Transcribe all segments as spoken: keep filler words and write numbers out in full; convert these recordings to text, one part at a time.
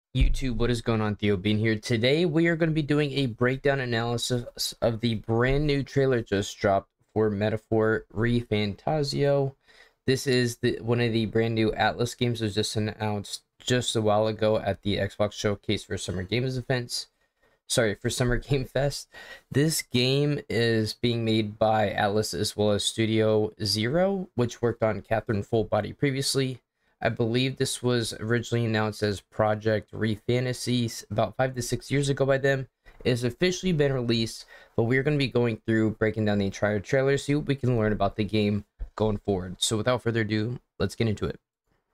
YouTube, what is going on? Theo Bean here. Today we are going to be doing a breakdown analysis of the brand new trailer just dropped for Metaphor Re Fantazio. This is the one of the brand new Atlus games that was just announced just a while ago at the Xbox Showcase for Summer Games events. Sorry, for Summer Game Fest. This game is being made by Atlus as well as Studio Zero, which worked on Catherine Full Body previously. I believe this was originally announced as Project Re Fantasy about five to six years ago by them. It has officially been released, but we're going to be going through, breaking down the entire trailer, see what we can learn about the game going forward. So without further ado, let's get into it.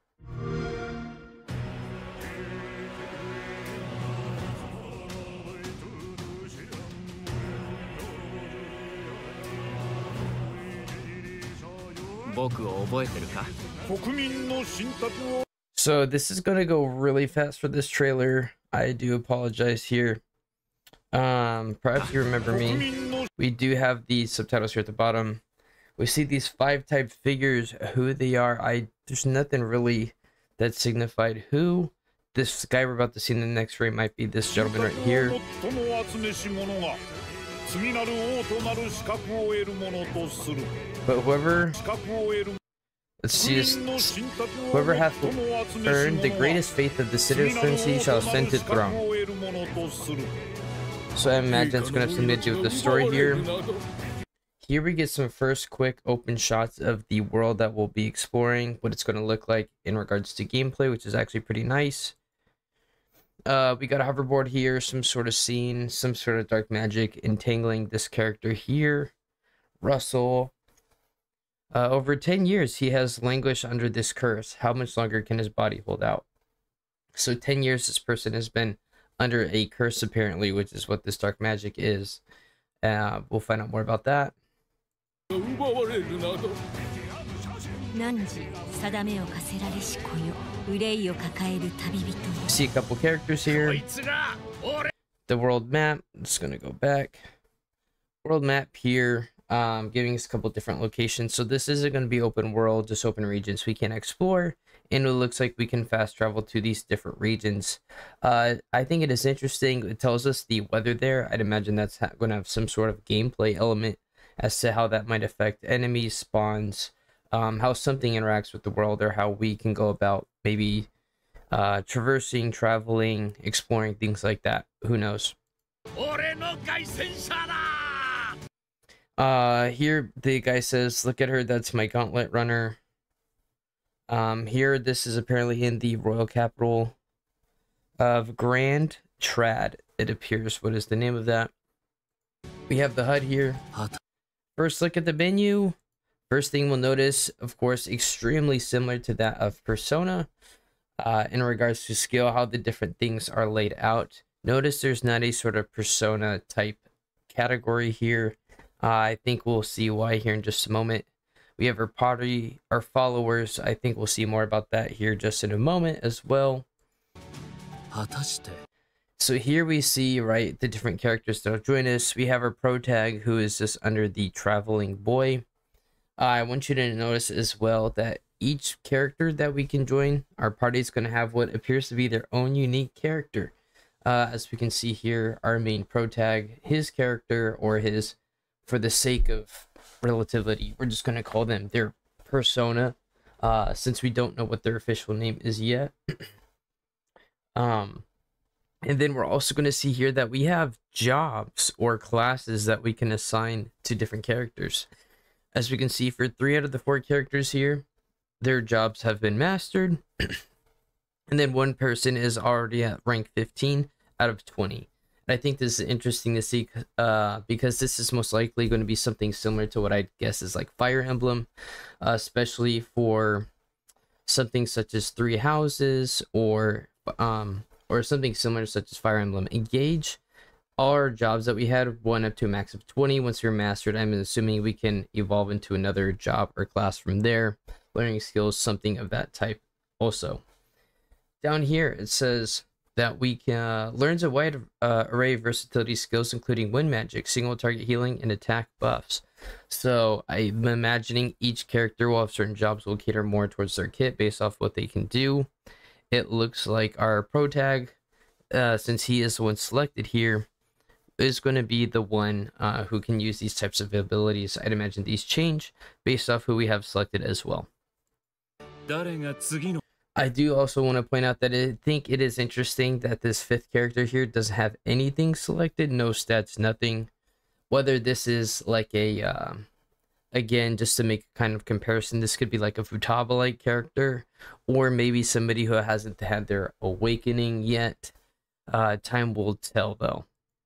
So this is going to go really fast for this trailer. I do apologize here. Um, perhaps you remember me. We do have the subtitles here at the bottom. We see these five type figures, who they are. I there's nothing really that signified who. This guy we're about to see in the next frame might be this gentleman right here. But whoever, let's see this, whoever hath earned the greatest faith of the citizenry shall ascend to the throne. So I imagine it's going to have something to do with the story here. Here we get some first quick open shots of the world that we'll be exploring, what it's going to look like in regards to gameplay, which is actually pretty nice. Uh, we got a hoverboard here, some sort of scene, some sort of dark magic entangling this character here, Russell. Uh, over ten years, he has languished under this curse. How much longer can his body hold out? So ten years, this person has been under a curse, apparently, which is what this dark magic is. Uh, we'll find out more about that. See a couple characters here. The world map. I'm just gonna go back. World map here, um, giving us a couple different locations. So this isn't going to be open world, just open regions we can explore, and it looks like we can fast travel to these different regions. Uh, I think it is interesting. It tells us the weather there. I'd imagine that's going to have some sort of gameplay element as to how that might affect enemies, spawns, um, how something interacts with the world, or how we can go about maybe uh, traversing, traveling, exploring, things like that. Who knows? Uh, here the guy says, look at her, that's my gauntlet runner. Um, here, this is apparently in the royal capital of Grand Trad, it appears. What is the name of that? We have the H U D here. First look at the menu. First thing we'll notice, of course, extremely similar to that of Persona. Uh, in regards to scale, how the different things are laid out. Notice there's not a sort of Persona type category here. Uh, I think we'll see why here in just a moment. We have our party, our followers. I think we'll see more about that here just in a moment as well. So here we see, right, the different characters that will join us. We have our pro tag, who is just under the traveling boy. Uh, I want you to notice as well that each character that we can join, our party is going to have what appears to be their own unique character. Uh, as we can see here, our main pro tag, his character, or his, for the sake of relativity, we're just going to call them their persona, uh, since we don't know what their official name is yet. um, and then we're also going to see here that we have jobs or classes that we can assign to different characters. As we can see, for three out of the four characters here, their jobs have been mastered. And then one person is already at rank fifteen out of twenty. I think this is interesting to see, uh, because this is most likely going to be something similar to what I guess is like Fire Emblem, uh, especially for something such as Three Houses, or um, or something similar such as Fire Emblem Engage. All our jobs that we had went up to a max of twenty. Once you're mastered, I'm assuming we can evolve into another job or class from there. Learning skills, something of that type also. Down here, it says that we can uh, learns a wide uh, array of versatility skills, including wind magic, single target healing, and attack buffs. So I'm imagining each character will have certain jobs will cater more towards their kit based off what they can do. It looks like our pro tag uh, since he is the one selected here, is going to be the one uh, who can use these types of abilities. I'd imagine these change based off who we have selected as well. I do also want to point out that I think it is interesting that this fifth character here doesn't have anything selected, no stats, nothing. Whether this is like a, uh, again, just to make a kind of comparison, this could be like a Futaba-like character, or maybe somebody who hasn't had their awakening yet. Uh, time will tell though.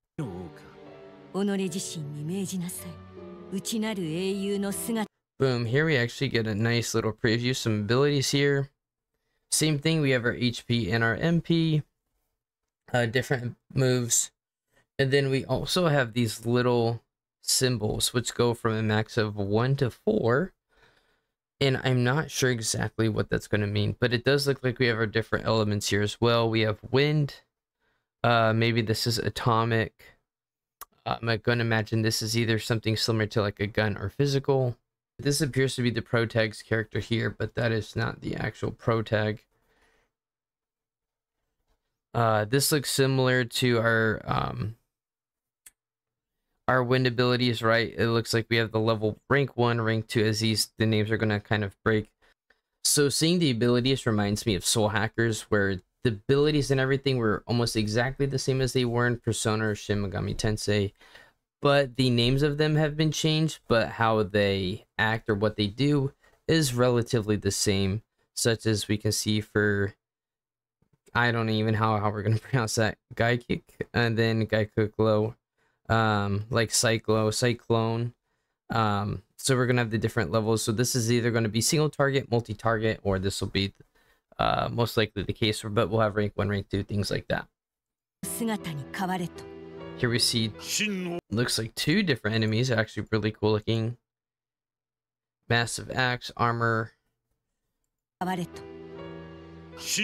Boom, here we actually get a nice little preview, some abilities here. Same thing, we have our H P and our M P, uh, different moves. And then we also have these little symbols, which go from a max of one to four. And I'm not sure exactly what that's going to mean, but it does look like we have our different elements here as well. We have wind. Uh, maybe this is atomic. Uh, I'm going to imagine this is either something similar to like a gun or physical. This appears to be the protag's character here, but that is not the actual protag. Uh, this looks similar to our um, our wind abilities, right? It looks like we have the level rank one, rank two, as these the names are going to kind of break. So seeing the abilities reminds me of Soul Hackers, where the abilities and everything were almost exactly the same as they were in Persona or Shin Megami Tensei. But the names of them have been changed, but how they act or what they do is relatively the same, such as we can see for, I don't even know how, how we're going to pronounce that, Gaikik, and then Gaikuklo, um, like Cyclo, Cyclone. Um, so we're going to have the different levels. So this is either going to be single target, multi-target, or this will be uh, most likely the case, but we'll have rank one, rank two, things like that. Here we see, looks like two different enemies, actually really cool looking. Massive axe, armor. So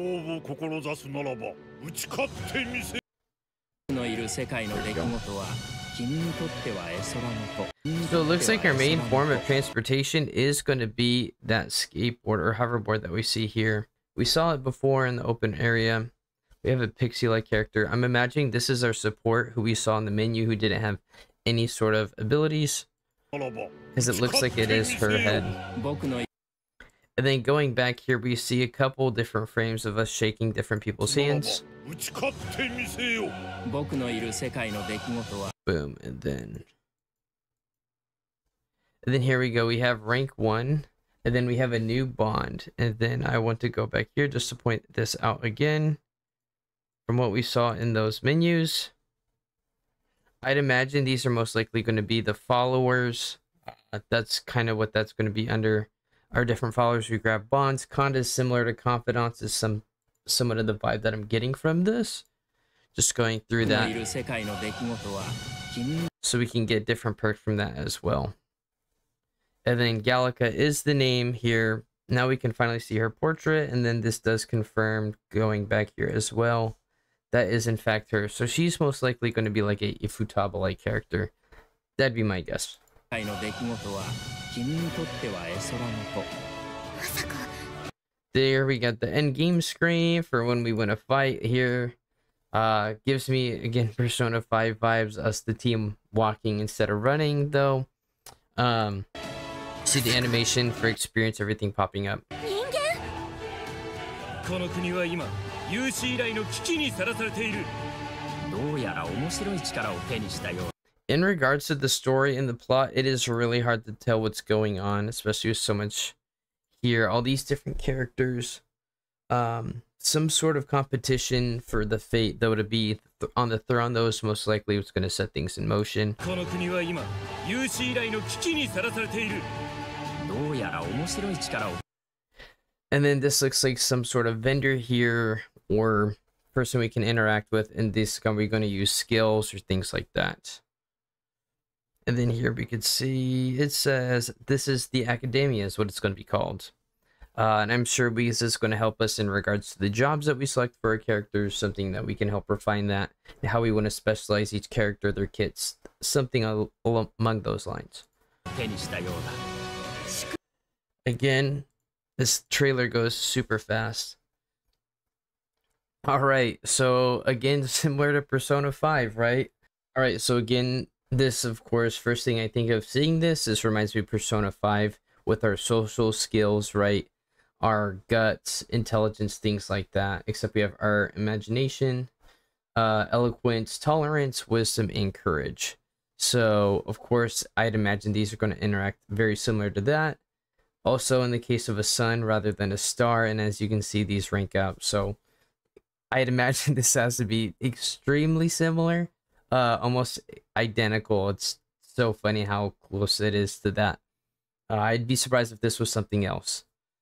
it looks like our main form of transportation is going to be that skateboard or hoverboard that we see here. We saw it before in the open area. We have a pixie-like character. I'm imagining this is our support who we saw in the menu who didn't have any sort of abilities, because it looks like it is her head. And then going back here, we see a couple different frames of us shaking different people's hands. Boom, and then... And then here we go, we have rank one, and then we have a new bond. And then I want to go back here just to point this out again. From what we saw in those menus, I'd imagine these are most likely going to be the followers. Uh, that's kind of what that's going to be under. Our different followers, we grab bonds. Kinda similar to confidants is some somewhat of the vibe that I'm getting from this. Just going through that, so we can get different perks from that as well. And then Gallica is the name here. Now we can finally see her portrait, and then this does confirm going back here as well. That is in fact her. So she's most likely going to be like a Futaba-like character. That'd be my guess. There we got the end game screen for when we win a fight here. Uh, gives me, again, Persona five vibes, us the team walking instead of running though. Um, see the animation for experience, everything popping up. In regards to the story and the plot, it is really hard to tell what's going on, especially with so much here, all these different characters. Um, some sort of competition for the fate, though, to be th on the throne, though, is most likely what's going to set things in motion. And then this looks like some sort of vendor here, or person we can interact with, and this are we going to use skills or things like that. And then here we could see it says this is the academia is what it's going to be called. Uh, and I'm sure this is going to help us in regards to the jobs that we select for our characters, something that we can help refine that, and how we want to specialize each character, their kits, something among those lines. Again, this trailer goes super fast. All right, so again, similar to Persona five, right? All right, so again, this, of course, first thing I think of seeing this, this reminds me of Persona five with our social skills, right? Our guts, intelligence, things like that, except we have our imagination, uh, eloquence, tolerance, wisdom, and courage. So, of course, I'd imagine these are going to interact very similar to that. Also, in the case of a sun rather than a star, and as you can see, these rank up. So, I'd imagine this has to be extremely similar, uh, almost identical. It's so funny how close it is to that. Uh, I'd be surprised if this was something else.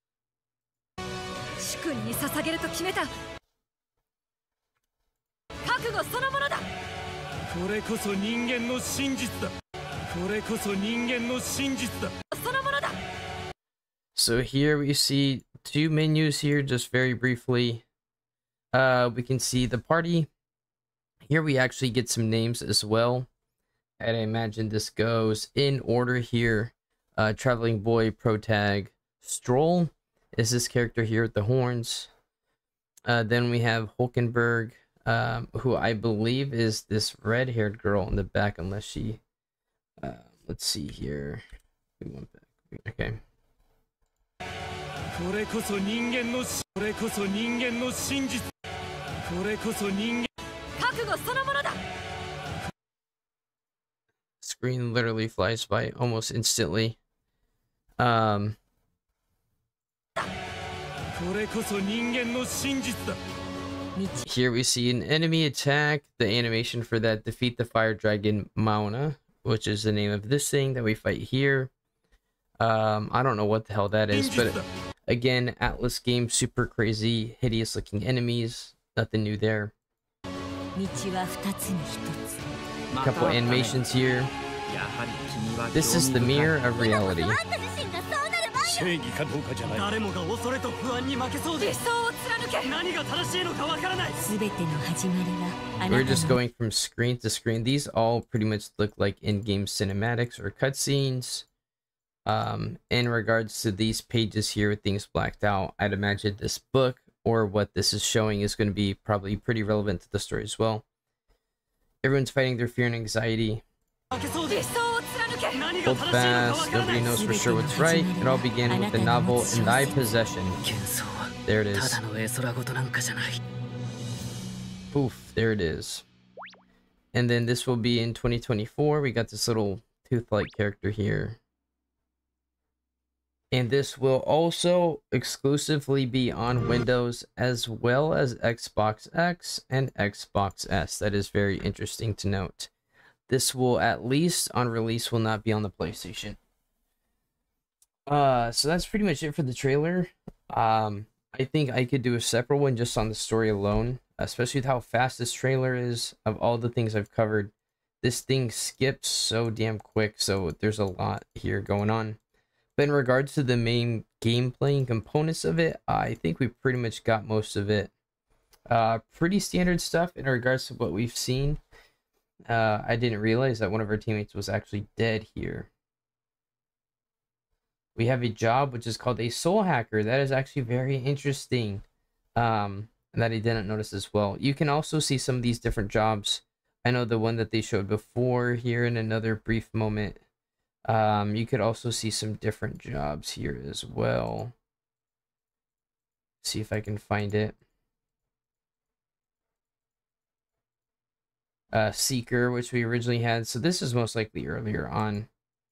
So here we see two menus here, just very briefly. Uh, we can see the party. Here we actually get some names as well. And I imagine this goes in order here. Uh, Traveling Boy, Protag, Stroll is this character here with the horns. Uh, then we have Hulkenberg, um, who I believe is this red-haired girl in the back, unless she... Uh, let's see here. We went back. Okay. Screen literally flies by almost instantly. Um, here we see an enemy attack. The animation for that, defeat the fire dragon Mauna, which is the name of this thing that we fight here. Um, I don't know what the hell that is, but again, Atlus game, super crazy, hideous looking enemies. Nothing new there. Couple animations here. This is the mirror of reality. We're just going from screen to screen. These all pretty much look like in-game cinematics or cutscenes. Um, in regards to these pages here with things blacked out, I'd imagine this book or what this is showing is going to be probably pretty relevant to the story as well. Everyone's fighting their fear and anxiety. Hold fast, nobody knows for sure what's right. It all began with the novel In Thy Possession. There it is. Poof, there it is. And then this will be in twenty twenty-four. We got this little tooth-like character here. And this will also exclusively be on Windows as well as Xbox X and Xbox S. That is very interesting to note. This will, at least on release, will not be on the PlayStation. Uh, so that's pretty much it for the trailer. Um, I think I could do a separate one just on the story alone, especially with how fast this trailer is. Of all the things I've covered, this thing skips so damn quick, so there's a lot here going on. But in regards to the main gameplay and components of it, I think we pretty much got most of it. Uh, pretty standard stuff in regards to what we've seen. Uh, I didn't realize that one of our teammates was actually dead here. We have a job which is called a soul hacker. That is actually very interesting. Um, that I didn't notice as well. You can also see some of these different jobs. I know the one that they showed before here in another brief moment. Um, you could also see some different jobs here as well. See if I can find it. Uh, Seeker, which we originally had. So this is most likely earlier on.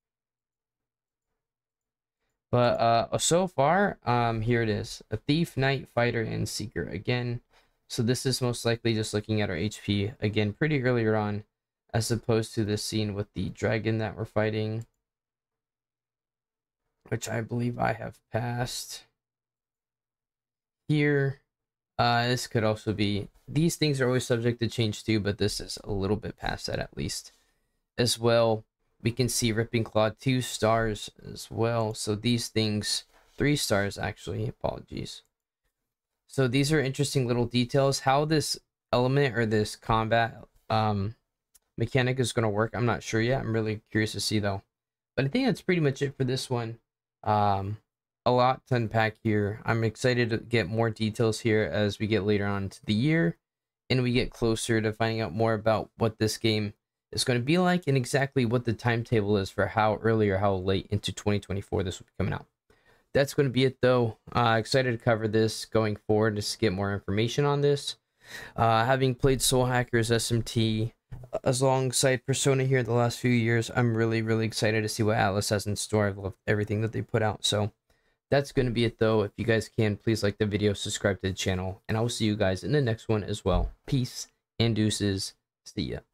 But uh, so far, um, here it is. A Thief, Knight, Fighter, and Seeker again. So this is most likely just looking at our H P. Again, pretty earlier on. As opposed to the scene with the dragon that we're fighting. Which I believe I have passed. Here. Uh, this could also be... These things are always subject to change too, but this is a little bit past that at least. As well, we can see Ripping Claw two stars as well. So these things, three stars actually, apologies. So these are interesting little details. How this element or this combat um, mechanic is going to work, I'm not sure yet. I'm really curious to see though. But I think that's pretty much it for this one. Um, a lot to unpack here. I'm excited to get more details here as we get later on into the year and we get closer to finding out more about what this game is going to be like and exactly what the timetable is for how early or how late into twenty twenty-four this will be coming out. That's going to be it though. Uh, excited to cover this going forward just to get more information on this. Uh, having played Soul Hackers S M T alongside Persona here the last few years, I'm really, really excited to see what Atlus has in store. I've loved everything that they put out. So that's going to be it though. If you guys can, please like the video, subscribe to the channel, and I will see you guys in the next one as well. Peace and deuces. See ya.